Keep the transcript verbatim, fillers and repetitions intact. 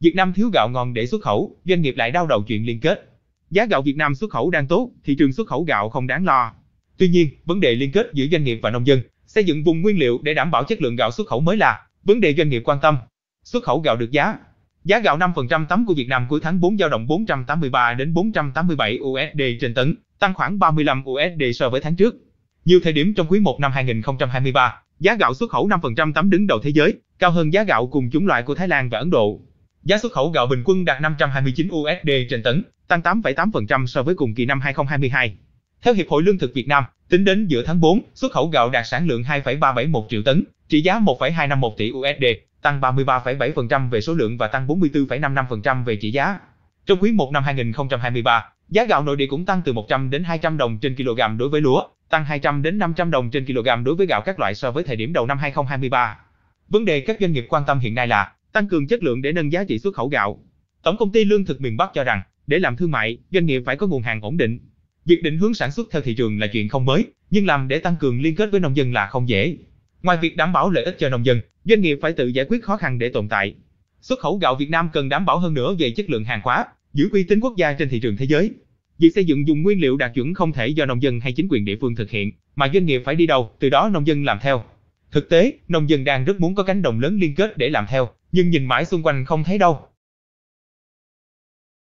Việt Nam thiếu gạo ngon để xuất khẩu, doanh nghiệp lại đau đầu chuyện liên kết. Giá gạo Việt Nam xuất khẩu đang tốt, thị trường xuất khẩu gạo không đáng lo. Tuy nhiên, vấn đề liên kết giữa doanh nghiệp và nông dân, xây dựng vùng nguyên liệu để đảm bảo chất lượng gạo xuất khẩu mới là vấn đề doanh nghiệp quan tâm. Xuất khẩu gạo được giá. Giá gạo năm phần trăm tấm của Việt Nam cuối tháng tư dao động bốn trăm tám mươi ba đến bốn trăm tám mươi bảy u ét đê trên tấn, tăng khoảng ba mươi lăm u ét đê so với tháng trước. Nhiều thời điểm trong quý một năm hai nghìn không trăm hai mươi ba, giá gạo xuất khẩu năm phần trăm tấm đứng đầu thế giới, cao hơn giá gạo cùng chủng loại của Thái Lan và Ấn Độ. Giá xuất khẩu gạo bình quân đạt năm trăm hai mươi chín u ét đê trên tấn, tăng tám phẩy tám phần trăm so với cùng kỳ năm hai nghìn không trăm hai mươi hai. Theo Hiệp hội Lương thực Việt Nam, tính đến giữa tháng tư, xuất khẩu gạo đạt sản lượng hai phẩy ba bảy một triệu tấn, trị giá một phẩy hai năm một tỷ u ét đê, tăng ba mươi ba phẩy bảy phần trăm về số lượng và tăng bốn mươi tư phẩy năm mươi lăm phần trăm về trị giá. Trong quý một năm hai nghìn không trăm hai mươi ba, giá gạo nội địa cũng tăng từ một trăm đến hai trăm đồng trên kg đối với lúa, tăng hai trăm đến năm trăm đồng trên kg đối với gạo các loại so với thời điểm đầu năm hai nghìn không trăm hai mươi ba. Vấn đề các doanh nghiệp quan tâm hiện nay là tăng cường chất lượng để nâng giá trị xuất khẩu gạo. Tổng công ty Lương thực miền Bắc cho rằng, để làm thương mại, doanh nghiệp phải có nguồn hàng ổn định. Việc định hướng sản xuất theo thị trường là chuyện không mới, nhưng làm để tăng cường liên kết với nông dân là không dễ. Ngoài việc đảm bảo lợi ích cho nông dân, doanh nghiệp phải tự giải quyết khó khăn để tồn tại. Xuất khẩu gạo Việt Nam cần đảm bảo hơn nữa về chất lượng hàng hóa, giữ uy tín quốc gia trên thị trường thế giới. Việc xây dựng vùng nguyên liệu đạt chuẩn không thể do nông dân hay chính quyền địa phương thực hiện, mà doanh nghiệp phải đi đầu, từ đó nông dân làm theo. Thực tế, nông dân đang rất muốn có cánh đồng lớn liên kết để làm theo, nhưng nhìn mãi xung quanh không thấy đâu.